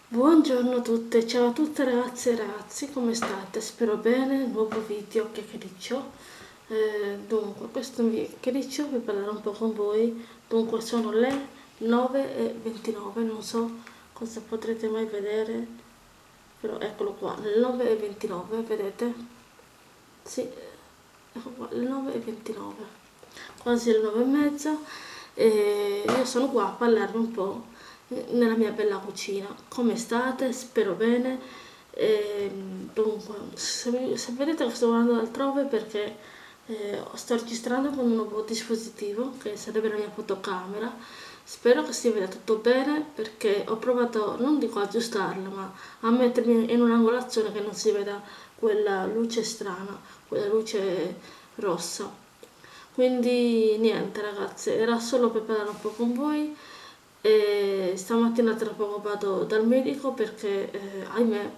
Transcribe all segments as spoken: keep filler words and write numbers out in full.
Buongiorno a tutte, ciao a tutte ragazze e ragazzi, come state? Spero bene, nuovo video chiacchiericcio. Eh, dunque, questo è un video chiacchiericcio per parlare un po' con voi. Dunque, sono le nove e ventinove, non so cosa potrete mai vedere, però eccolo qua, le nove e ventinove, vedete? Sì, ecco qua, le nove e ventinove, quasi le nove e mezza, e io sono qua a parlarvi un po' nella mia bella cucina. Come state? Spero bene. E, dunque, se, se vedete che sto guardando altrove perché eh, sto registrando con un nuovo dispositivo che sarebbe la mia fotocamera. Spero che si veda tutto bene perché ho provato, non dico a aggiustarla, ma a mettermi in un'angolazione che non si veda quella luce strana, quella luce rossa. Quindi niente ragazze, era solo per parlare un po' con voi. E stamattina tra poco vado dal medico perché eh, ahimè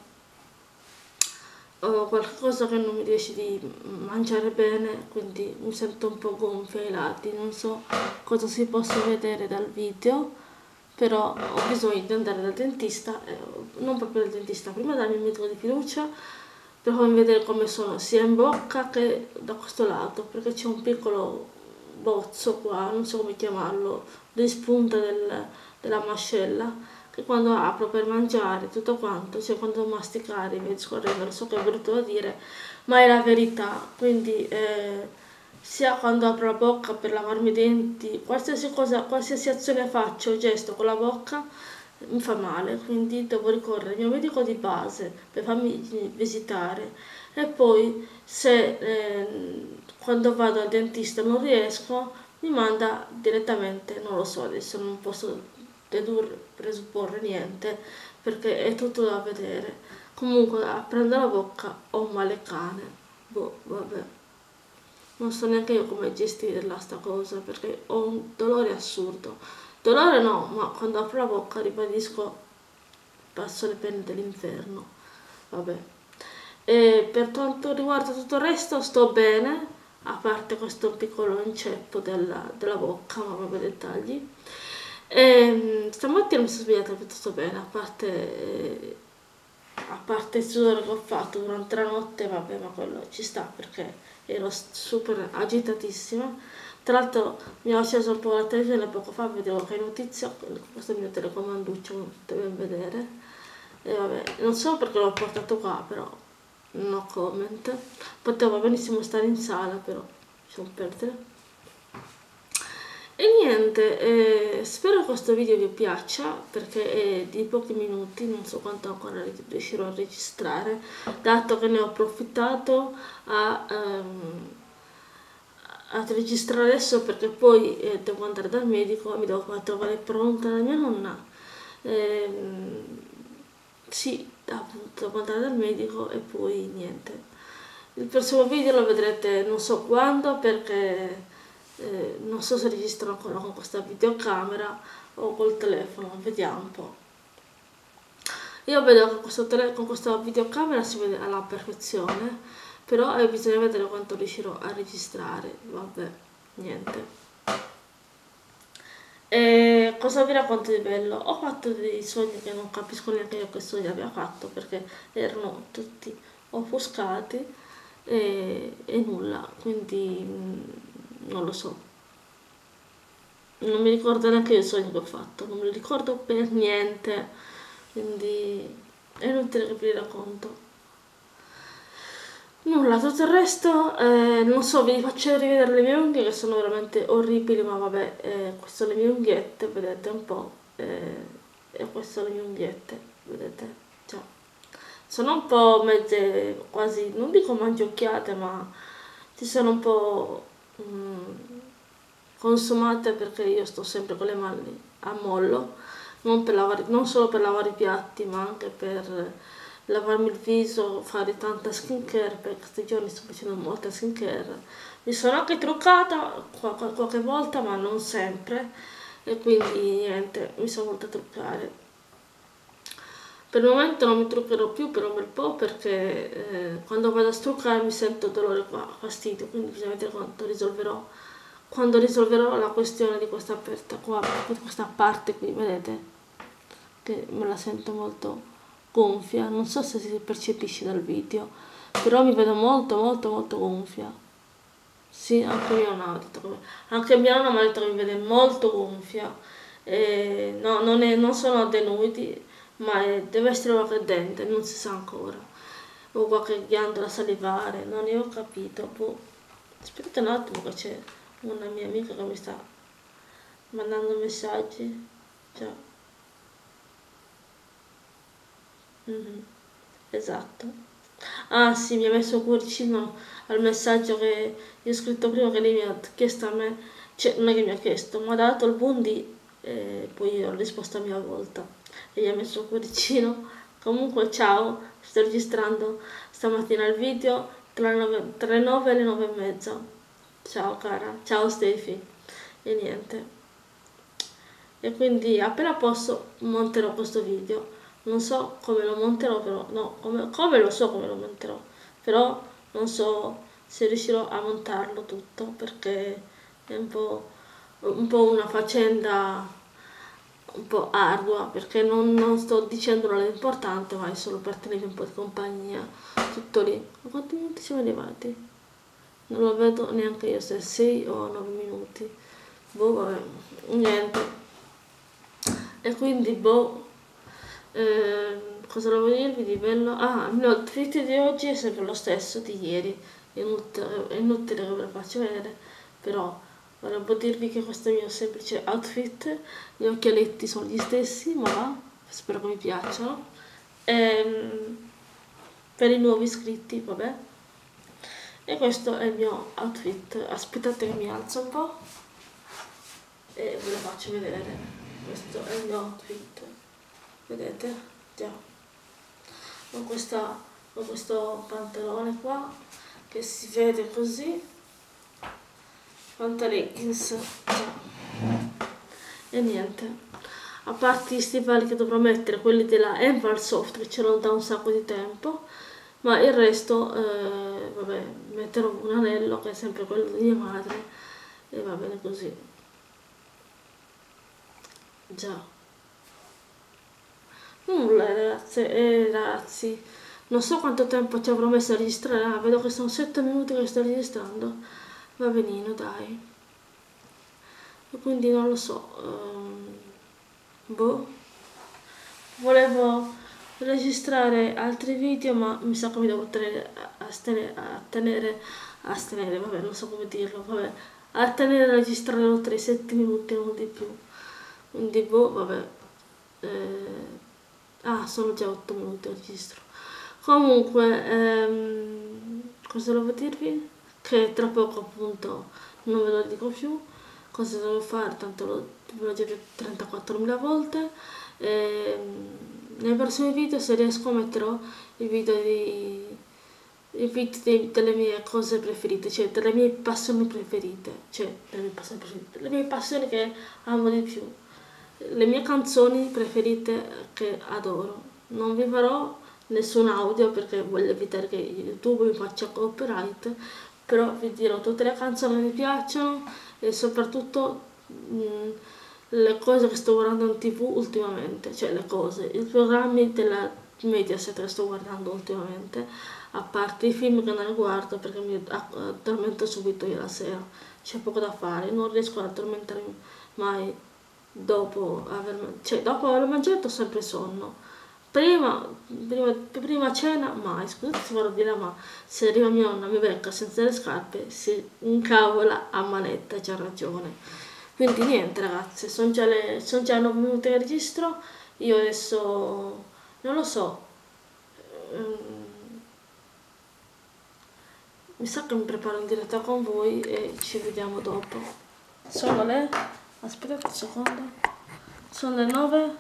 ho qualcosa che non mi riesce di mangiare bene, quindi mi sento un po' gonfia ai lati, non so cosa si possa vedere dal video, però ho bisogno di andare dal dentista, eh, non proprio dal dentista, prima dal mio medico di fiducia per farmi vedere come sono sia in bocca che da questo lato, perché c'è un piccolo bozzo qua, non so come chiamarlo, di spunta del, della mascella, che quando apro per mangiare tutto quanto, cioè quando masticare via discorrendo, so che è brutto da dire, ma è la verità. Quindi eh, sia quando apro la bocca per lavarmi i denti, qualsiasi cosa, qualsiasi azione faccio o gesto con la bocca mi fa male, quindi devo ricorrere al mio medico di base per farmi visitare, e poi se eh, quando vado al dentista non riesco mi manda direttamente, non lo so, adesso non posso dedurre, presupporre niente perché è tutto da vedere. Comunque aprendo la bocca ho un male cane, boh, vabbè, non so neanche io come gestirla sta cosa perché ho un dolore assurdo. Dolore no, ma quando apro la bocca ribadisco, passo le pene dell'inferno, vabbè. E per quanto riguarda tutto il resto sto bene, a parte questo piccolo inceppo della, della bocca, ma vabbè, dettagli. E stamattina mi sono svegliata piuttosto bene, a parte, eh, a parte il sudore che ho fatto durante la notte, vabbè, ma quello ci sta perché ero super agitatissima. Tra l'altro mi ho acceso un po' la televisione poco fa, vedevo che notizia, questo è il mio telecomanduccio, come potete ben vedere. E vabbè, non so perché l'ho portato qua, però no comment. Potevo benissimo stare in sala, però lasciamo perdere. E niente, eh, spero che questo video vi piaccia perché è di pochi minuti, non so quanto ancora riuscirò a registrare, dato che ne ho approfittato a, um, a registrare adesso perché poi eh, devo andare dal medico e mi devo far trovare pronta la mia nonna. Eh, sì, appunto, devo andare dal medico e poi niente. Il prossimo video lo vedrete non so quando perché eh, non so se registro ancora con questa videocamera o col telefono, vediamo un po'. Io vedo che questo tele- con questa videocamera si vede alla perfezione, però eh, bisogna vedere quanto riuscirò a registrare, vabbè, niente. E cosa vi racconto di bello? Ho fatto dei sogni che non capisco neanche io che sogni abbia fatto perché erano tutti offuscati e, e nulla, quindi mm, non lo so. Non mi ricordo neanche il sogno che ho fatto, non me lo ricordo per niente, quindi è inutile che vi racconto. Nulla, tutto il resto, eh, non so, vi faccio rivedere le mie unghie che sono veramente orribili, ma vabbè, eh, queste sono le mie unghiette, vedete un po', eh, e queste sono le mie unghiette, vedete, cioè, sono un po' mezze, quasi, non dico mangiocchiate, ma ci sono un po' mm, consumate perché io sto sempre con le mani a mollo, non, per lavare, non solo per lavare i piatti, ma anche per lavarmi il viso, fare tanta skincare, perché questi giorni sto facendo molta skincare. Mi sono anche truccata qualche volta, ma non sempre, e quindi niente, mi sono voluta truccare. Per il momento non mi truccherò più per un bel po' perché eh, quando vado a struccare mi sento dolore qua, fastidio, quindi bisogna vedere quanto risolverò, quando risolverò la questione di questa aperta qua, di questa parte qui, vedete? che me la sento molto gonfia, non so se si percepisce dal video, però mi vedo molto molto molto gonfia. Sì, anche mia nonna ha detto che, anche mia nonna mi ha detto che mi vede molto gonfia. E no, non, è, non sono addenuti, ma è, deve essere qualche dente, non si sa ancora. O qualche ghiandola salivare, non ne ho capito. Boh. Aspetta un attimo che c'è una mia amica che mi sta mandando messaggi. Già. Mm-hmm. Esatto. Ah sì, mi ha messo un cuoricino al messaggio che io ho scritto prima, che lei mi ha chiesto a me, cioè non è che mi ha chiesto, mi ha dato il buondì e poi io ho risposto a mia volta e gli ha messo un cuoricino. Comunque ciao, sto registrando stamattina il video tra le nove e le nove e mezza. Ciao cara, ciao Stefi. E niente. E quindi appena posso monterò questo video. Non so come lo monterò, però no, come, come lo so come lo monterò, però non so se riuscirò a montarlo tutto perché è un po', un po' una faccenda un po' ardua, perché non, non sto dicendo nulla di importante, ma è solo per tenere un po' di compagnia, tutto lì. Ma quanti minuti siamo arrivati? Non lo vedo neanche io se sei o nove minuti. Boh, vabbè, niente. E quindi, boh, eh, cosa volevo dirvi di bello? Ah, il mio outfit di oggi è sempre lo stesso di ieri, è inutile, è inutile che ve lo faccio vedere, però volevo dirvi che questo è il mio semplice outfit, gli occhialetti sono gli stessi, ma va, spero che mi piacciono. E, per i nuovi iscritti, vabbè. E questo è il mio outfit, aspettate che mi alzo un po' e ve lo faccio vedere. Questo è il mio outfit, vedete? Già, ho, questa, ho questo pantalone qua che si vede così, pantaleggings, già, e niente, a parte gli stivali che dovrò mettere, quelli della Enval Soft che ce l'ho da un sacco di tempo, ma il resto, eh, vabbè, metterò un anello che è sempre quello di mia madre e va bene così. Già. Nulla ragazze e ragazzi, non so quanto tempo ci avrò messo a registrare, ah, vedo che sono sette minuti che sto registrando, va benino dai, e quindi non lo so, um, boh, volevo registrare altri video ma mi sa che mi devo tenere a tenere, a tenere, a tenere, vabbè non so come dirlo, vabbè, a tenere a registrare oltre i sette minuti, non di più, quindi boh, vabbè. Eh, ah, sono già otto minuti al registro. Comunque, ehm, cosa volevo dirvi? Che tra poco appunto non ve lo dico più. Cosa devo fare? Tanto lo, ve l'ho già detto trentaquattromila volte. Ehm, nei prossimi video, se riesco, metterò i video di i video di, delle mie cose preferite, cioè delle mie passioni preferite, cioè delle mie passioni preferite, delle mie passioni che amo di più. Le mie canzoni preferite che adoro. Non vi farò nessun audio perché voglio evitare che YouTube mi faccia copyright, però vi dirò tutte le canzoni che mi piacciono e soprattutto mh, le cose che sto guardando in tv ultimamente, cioè le cose, i programmi della Mediaset che sto guardando ultimamente, a parte i film che non ne guardo perché mi addormento subito io la sera, c'è poco da fare, non riesco ad addormentarmi mai dopo aver, cioè, dopo aver mangiato ho sempre sonno. Prima, prima, prima cena mai, scusate se vorrò dire, ma se arriva mia nonna mi becca senza le scarpe si incavola a manetta, c'ha ragione. Quindi niente ragazze, sono già le sono già nove minuti che registro, io adesso non lo so, um, mi sa che mi preparo in diretta con voi e ci vediamo dopo. Sono le, aspettate un secondo, sono le nove,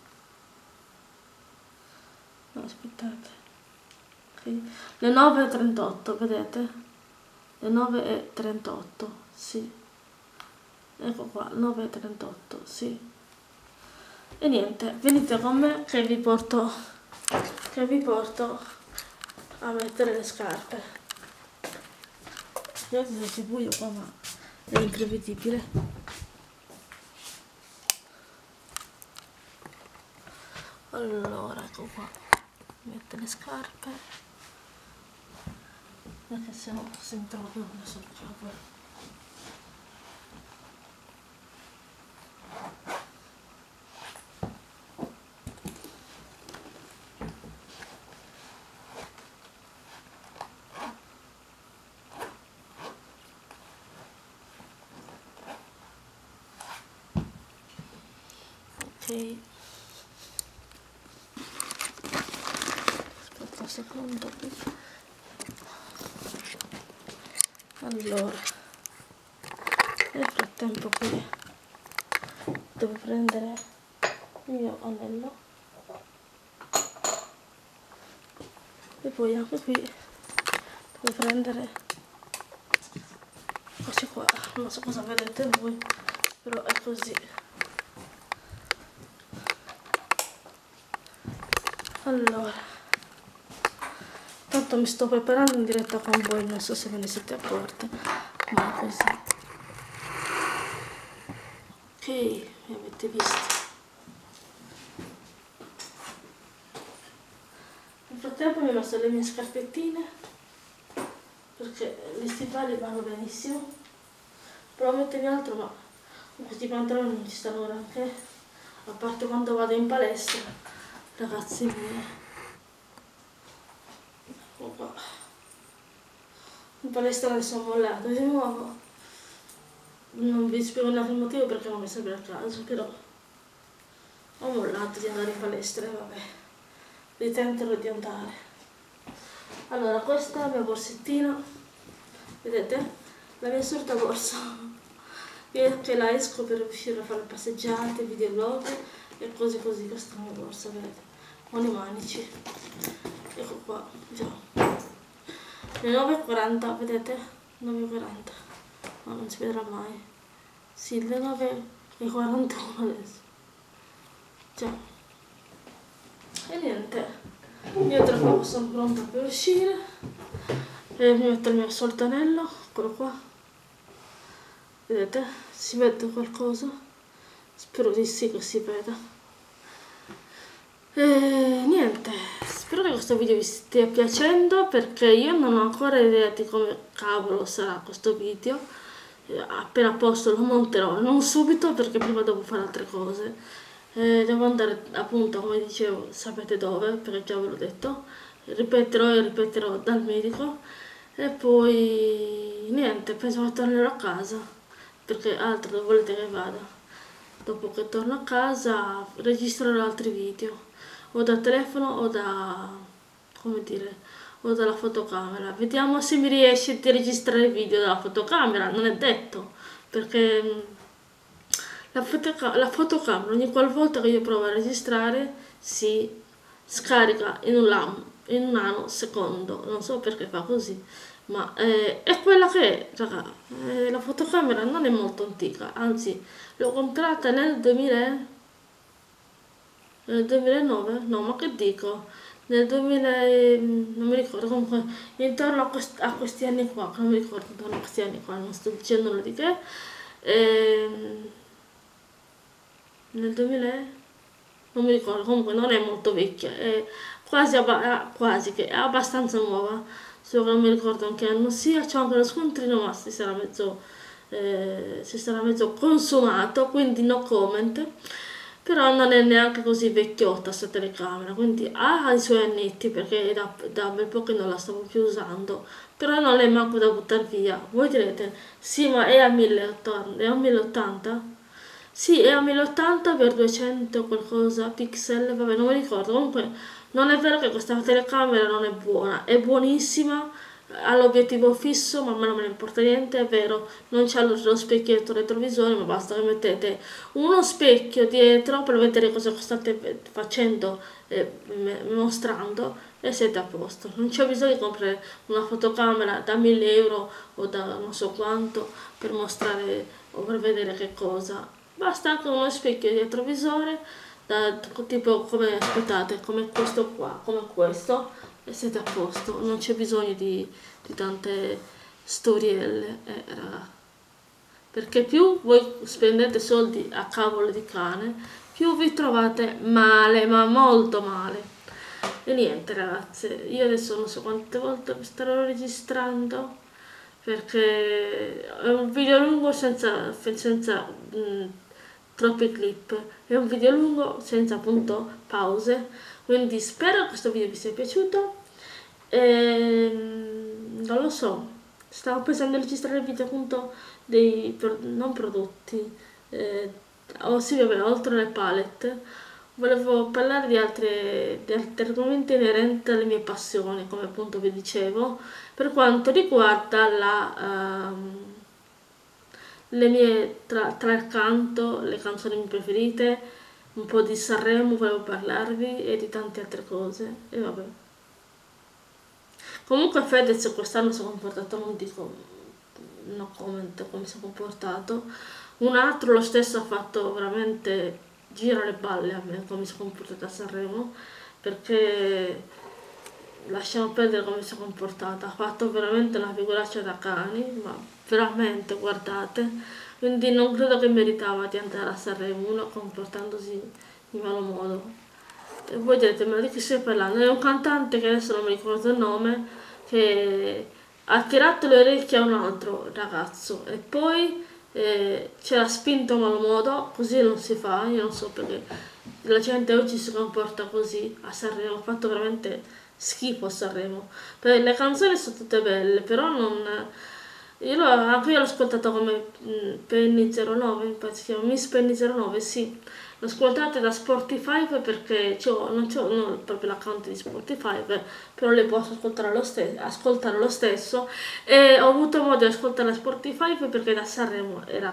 no aspettate, okay. Le nove e trentotto, vedete? Le nove e trentotto, sì, ecco qua, nove e trentotto, sì. E niente, venite con me che vi porto, che vi porto a mettere le scarpe. Vedete se c'è buio qua, ma è imprevedibile. Allora, ecco qua, metto le scarpe, perché sennò si introvano sul capo. Ok, aspetta un secondo qui. Allora, nel frattempo qui devo prendere il mio anello e poi anche qui devo prendere questi qua, non so cosa vedete voi, però è così. Allora, tanto mi sto preparando in diretta con voi, non so se ve ne siete accorti, ma è così. Ok, mi avete visto. Nel frattempo mi ho messo le mie scarpettine, perché gli stivali vanno benissimo. Provo a mettermi altro, ma questi pantaloni non ci stanno granché, a parte quando vado in palestra, ragazzi miei. Ecco qua. In palestra adesso ho mollato di nuovo, non vi spiego neanche il motivo perché non mi sembra il caso, però ho mollato di andare in palestra e vabbè, ritenterò di andare. Allora, questa è la mia borsettina, vedete? La mia solita borsa, io che la esco per uscire a fare passeggiate, videoblog e cose così. Questa è la mia borsa, vedete? Con i manici, ecco qua, già. Le nove e quaranta, vedete? nove e quaranta, ma no, non si vedrà mai. Sì, le nove e quarantuno adesso. Già. E niente, io tra poco sono pronta per uscire. E mi metto il mio solito anello, eccolo qua. Vedete? Si vede qualcosa? Spero di sì che si veda. E niente, spero che questo video vi stia piacendo, perché io non ho ancora idea di come cavolo sarà questo video. Appena posto lo monterò, non subito perché prima devo fare altre cose. Eh, devo andare appunto, come dicevo, sapete dove, perché già ve l'ho detto, ripeterò e ripeterò dal medico. E poi niente, penso che tornerò a casa, perché altro dove volete che vada. Dopo che torno a casa registrerò altri video, o da telefono o da, come dire, o dalla fotocamera. Vediamo se mi riesce di registrare video dalla fotocamera, non è detto, perché la, fotoca la fotocamera ogni qualvolta che io provo a registrare si scarica in un, in un nanosecondo, non so perché fa così, ma eh, è quella che è, raga. Eh, la fotocamera non è molto antica, anzi l'ho comprata nel duemila, nel duemilanove, no, ma che dico, nel duemila, non mi ricordo, comunque intorno a, quest a questi anni qua, non mi ricordo, intorno a questi anni qua, non sto dicendo nulla di che, ehm, nel duemila, non mi ricordo, comunque non è molto vecchia, è quasi, quasi che è abbastanza nuova, solo che non mi ricordo anche anno sia, c'è anche lo scontrino, ma si sarà mezzo, eh, si sarà mezzo consumato, quindi no comment. Però non è neanche così vecchiotta questa telecamera, quindi ha i suoi annetti, perché da, da bel po' che non la stavo più usando, però non è manco da buttare via. Voi direte, sì, ma è a mille ottanta, è a mille ottanta? Sì, è a mille ottanta per duecento qualcosa pixel, vabbè, non mi ricordo. Comunque non è vero che questa telecamera non è buona, è buonissima, ha l'obiettivo fisso, ma a me non me ne importa niente, è vero, non c'è lo, lo specchietto retrovisore, ma basta che mettete uno specchio dietro per vedere cosa state facendo, eh, mostrando, e siete a posto. Non c'è bisogno di comprare una fotocamera da mille euro o da non so quanto per mostrare o per vedere che cosa. Basta anche uno specchio retrovisore, da, tipo come, aspettate, come questo qua, come questo, e siete a posto. Non c'è bisogno di, di tante storielle, eh, raga. Perché più voi spendete soldi a cavolo di cane, più vi trovate male, ma molto male. E niente ragazze, io adesso non so quante volte starò registrando, perché è un video lungo senza, senza mh, troppi clip, è un video lungo senza appunto pause, quindi spero che questo video vi sia piaciuto. E, non lo so, stavo pensando di registrare il video appunto dei non prodotti, eh, oh sì vabbè, oltre le palette volevo parlare di, altre, di altri argomenti inerenti alle mie passioni, come appunto vi dicevo, per quanto riguarda la, um, le mie, tra, tra il canto, le canzoni mie preferite, un po' di Sanremo volevo parlarvi e di tante altre cose, e vabbè. Comunque Fedez quest'anno si è comportato, non dico, no comment come si è comportato, un altro lo stesso ha fatto veramente gira le balle a me come si è comportata a Sanremo, perché lasciamo perdere come si è comportata, ha fatto veramente una figuraccia da cani, ma veramente guardate, quindi non credo che meritava di andare a Sanremo uno comportandosi in malo modo. E voi direte, ma di chi stai parlando? È un cantante che adesso non mi ricordo il nome, che ha tirato le orecchie a un altro ragazzo e poi eh, ce l'ha spinto a malo modo, così non si fa, io non so perché la gente oggi si comporta così a Sanremo, ha fatto veramente schifo a Sanremo. Perché le canzoni sono tutte belle, però non... Io l'ho, anche io l'ho ascoltato come mh, Penny zero nove, si chiama Miss Penny zero nove, sì. L'ho ascoltato da Spotify perché non c'ho non proprio l'account di Spotify, però le posso ascoltare lo, stesso, ascoltare lo stesso e ho avuto modo di ascoltare Spotify perché da Sanremo era,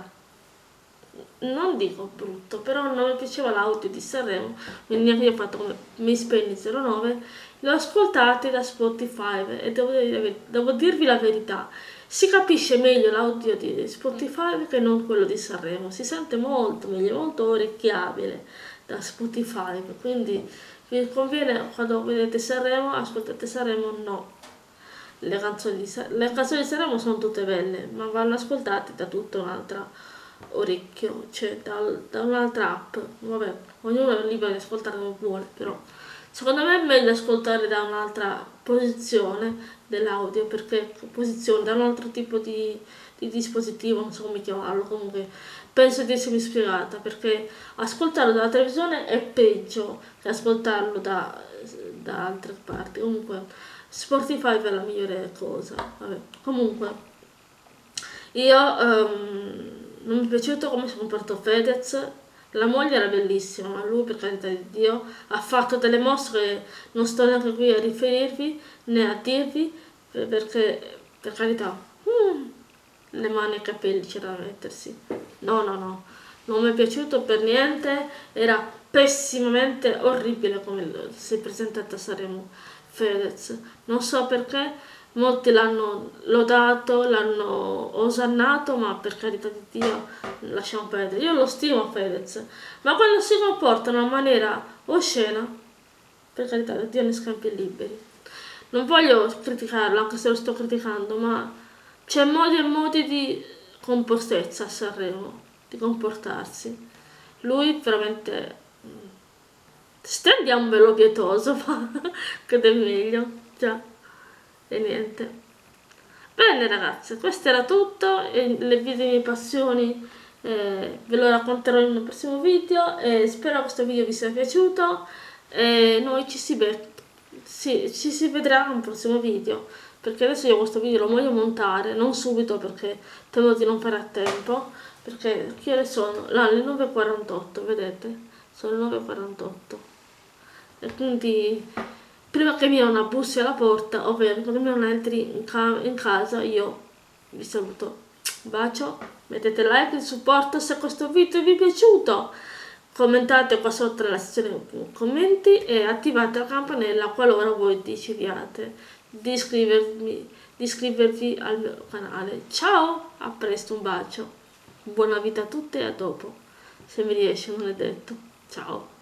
non dico brutto, però non mi piaceva l'audio di Sanremo, quindi anche io ho fatto come Miss Penny zero nove, l'ho ascoltato da Spotify e devo, devo dirvi la verità. Si capisce meglio l'audio di Spotify che non quello di Sanremo, si sente molto meglio, molto orecchiabile da Spotify, quindi vi conviene quando vedete Sanremo, ascoltate Sanremo, no. Le canzoni di, le canzoni di Sanremo sono tutte belle, ma vanno ascoltate da tutta un'altra orecchio, cioè da, da un'altra app, vabbè, ognuno è libero di ascoltare come vuole, però secondo me è meglio ascoltare da un'altra posizione dell'audio, perché posizione da un altro tipo di, di dispositivo, non so come chiamarlo, comunque penso di essermi spiegata, perché ascoltarlo dalla televisione è peggio che ascoltarlo da, da altre parti. Comunque Spotify è la migliore cosa, vabbè. Comunque io um, non mi è piaciuto come si è comportato Fedez. La moglie era bellissima, ma lui, per carità di Dio, ha fatto delle mosse che non sto neanche qui a riferirvi né a dirvi, perché, per carità, mm, le mani e i capelli c'era da mettersi. No, no, no, non mi è piaciuto per niente, era pessimamente orribile come si è presentata a Sanremo Fedez. Non so perché. Molti l'hanno lodato, l'hanno osannato, ma per carità di Dio lasciamo perdere. Io lo stimo Fedez, ma quando si comporta in una maniera oscena, per carità di Dio ne scampi liberi. Non voglio criticarlo, anche se lo sto criticando, ma c'è modi e modi di compostezza a Sanremo, di comportarsi. Lui veramente stendiamo un velo pietoso, ma che è meglio, già. E niente, bene ragazze, questo era tutto, e le video mie passioni eh, ve lo racconterò in un prossimo video e spero che questo video vi sia piaciuto e noi ci si, sì, ci si vedrà in un prossimo video, perché adesso io questo video lo voglio montare, non subito perché temo di non fare a tempo, perché che ore sono? No, le nove e quarantotto, vedete? Sono le nove e quarantotto e quindi prima che mi una bussi alla porta, ovvero prima che mi entri in, ca in casa, io vi saluto. Un bacio, mettete like, il supporto se questo video vi è piaciuto, commentate qua sotto nella sezione commenti e attivate la campanella qualora voi decidiate di iscrivervi, di iscrivervi al mio canale. Ciao, a presto, un bacio, buona vita a tutte e a dopo, se mi riesce, non è detto. Ciao.